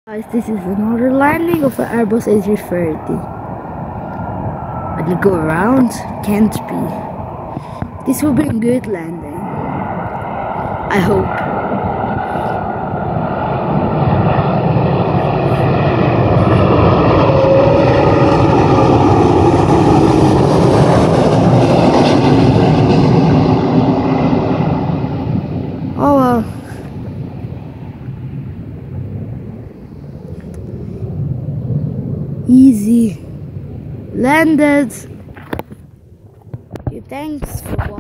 Guys, this is another landing of an Airbus A330. Will it go around? Can't be. This will be a good landing. I hope. Oh well. Easy. Landed. Okay, thanks for watching.